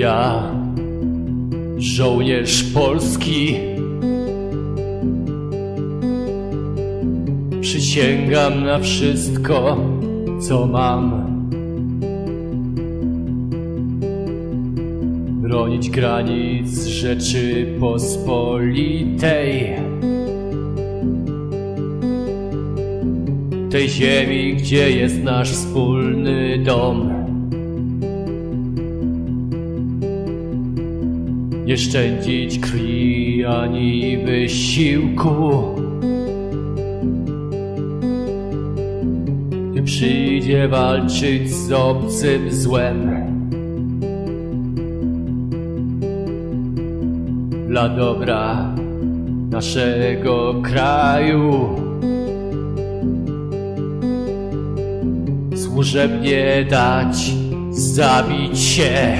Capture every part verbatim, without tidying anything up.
Ja, żołnierz polski, przysięgam na wszystko, co mam. Bronić granic Rzeczypospolitej, tej ziemi, gdzie jest nasz wspólny dom. Nie szczędzić krwi ani wysiłku, gdy przyjdzie walczyć z obcym złem. Dla dobra naszego kraju służebnie dać zabić się.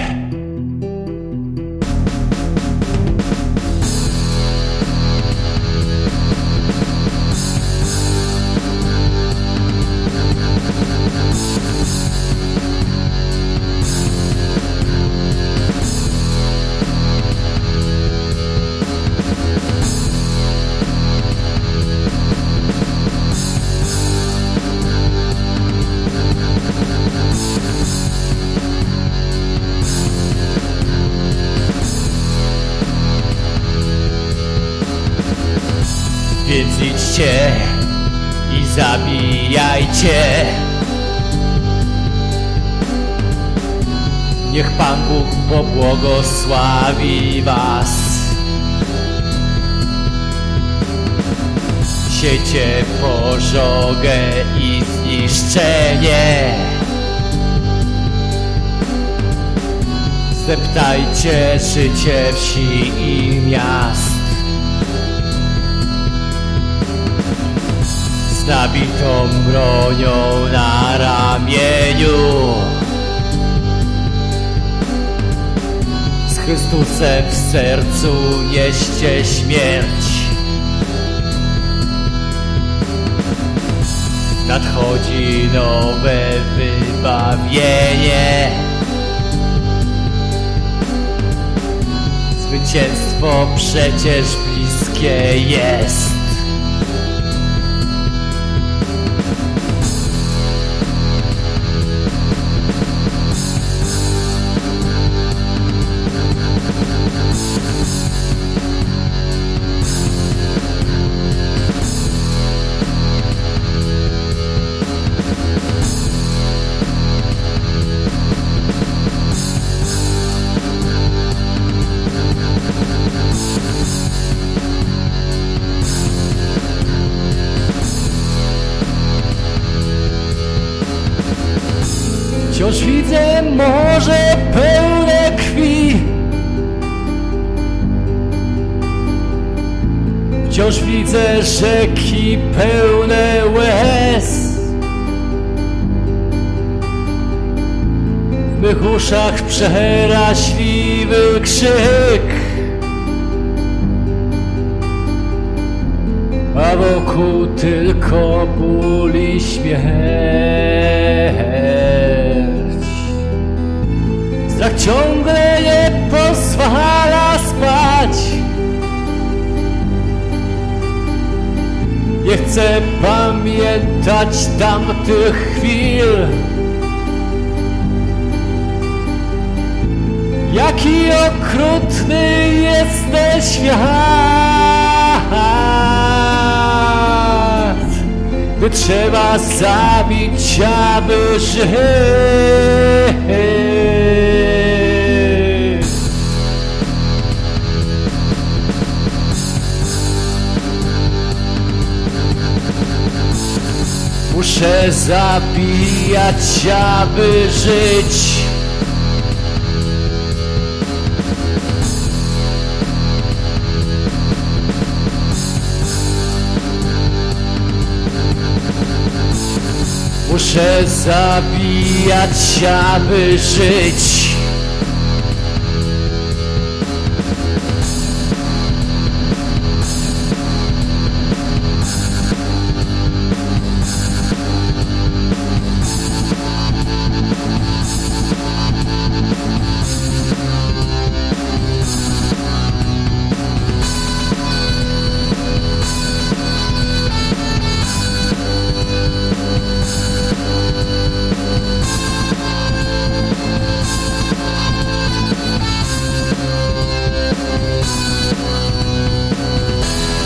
Więc idźcie i zabijajcie. Niech Pan Bóg pobłogosławi was. Siecie pożogę i zniszczenie. Zdeptajcie życie wsi i miast. Z nabitą bronią na ramieniu, z Chrystusem w sercu nieście śmierć. Nadchodzi nowe wybawienie. Zwycięstwo przecież bliskie jest. Wciąż widzę morze pełne krwi. Wciąż widzę rzeki pełne łez. W mych uszach przeraźliwy krzyk, a wokół tylko ból i śmierć. Strach ciągle nie pozwala spać. Nie chcę pamiętać tamtych chwil. Jaki okrutny jest ten świat, gdy trzeba zabić, aby żyć. Muszę zabijać, aby żyć. Muszę zabijać, aby żyć.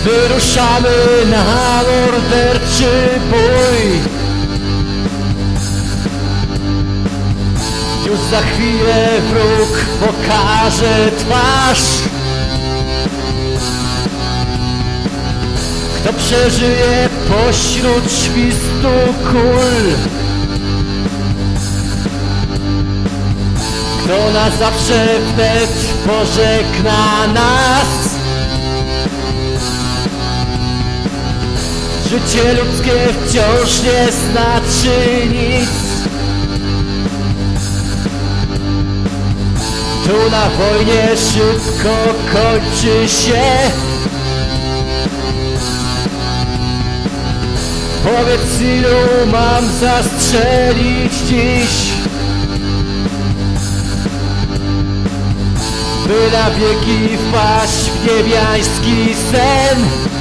Wyruszamy na morderczy bój. Już za chwilę wróg pokaże twarz. Kto przeżyje pośród świstu kul? Kto na zawsze wnet pożegna nas? Życie ludzkie wciąż nie znaczy nic. Tu na wojnie szybko kończy się. Powiedz, ilu mam zastrzelić dziś, by na wieki wpaść w niebiański sen.